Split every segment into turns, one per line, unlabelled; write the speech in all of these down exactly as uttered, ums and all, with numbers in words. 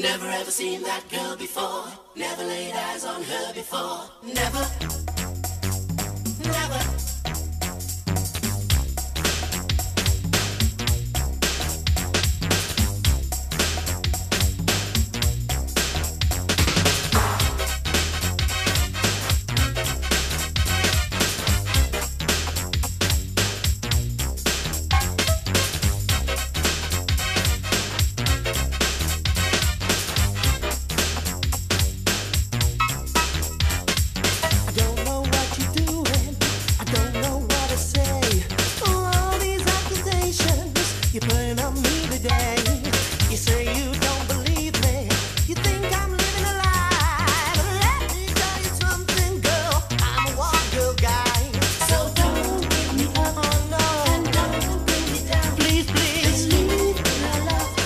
Never ever seen that girl before. Never laid eyes on her before. Never, never.
You're putting on me today. You say you don't believe me. You think I'm living a lie. But let me tell you something, girl. I'm a one girl guy.
So don't give me up,
Oh no,
and don't bring me down.
please, please.
Believe in our love.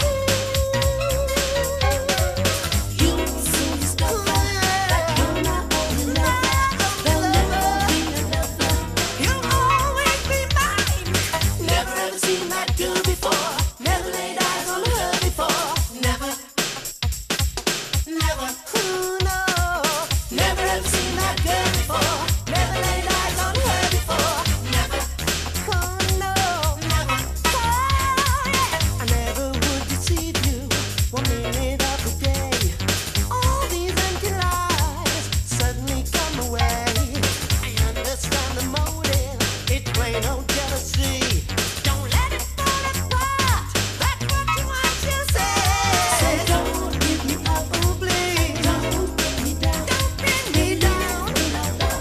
You soon discover that you're my only lover. There'll never be another.
You'll always be mine.
Never ever seen that girl before. Never laid eyes on her before. Never, never.
Oh no,
Never ever seen that girl before. Never laid eyes on her before. Never,
oh no.
never.
Oh, yeah. I never would deceive you one minute of the day. All these empty lies suddenly come away. I understand the motive. It's plain old jealousy. Don't let it fall apart. That's what you want to
So
say.
don't give me up,
Oh, please.
don't bring me down.
Don't bring me down.
In our love,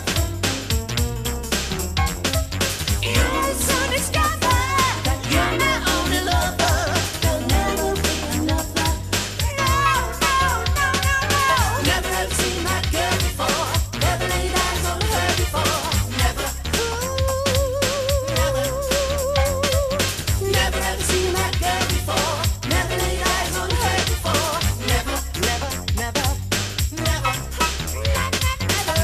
You'll soon discover that you're my only lover.
there'll never be another.
No, no, no, no, no.
Never ever seen that girl before. Never laid eyes on her before. Never, never. Never ever seen that girl before. Never laid eyes on her before. Never,
Never, never,
never.
never.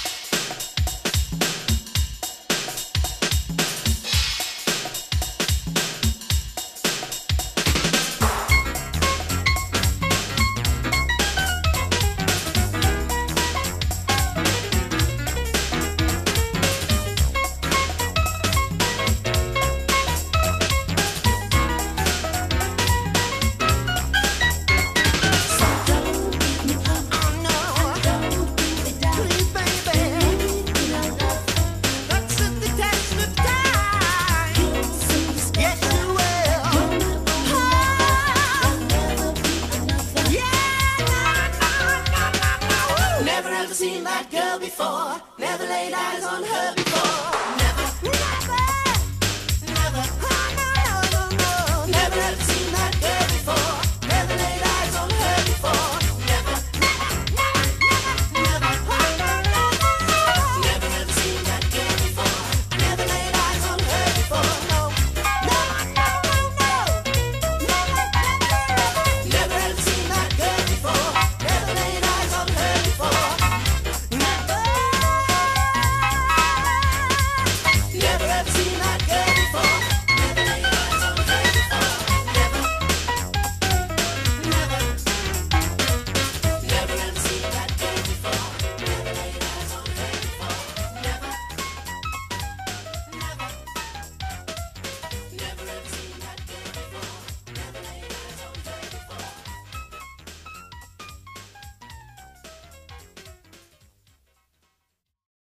So don't give me up,
Oh no,
don't bring me down.
please, baby.
In our love,
That's at the test of time.
you'll soon discover
Yes, you will.
you're my only lover. There'll never be another.
Yeah, no, no, no, no, no.
Never ever seen that girl before. Never laid eyes on her before.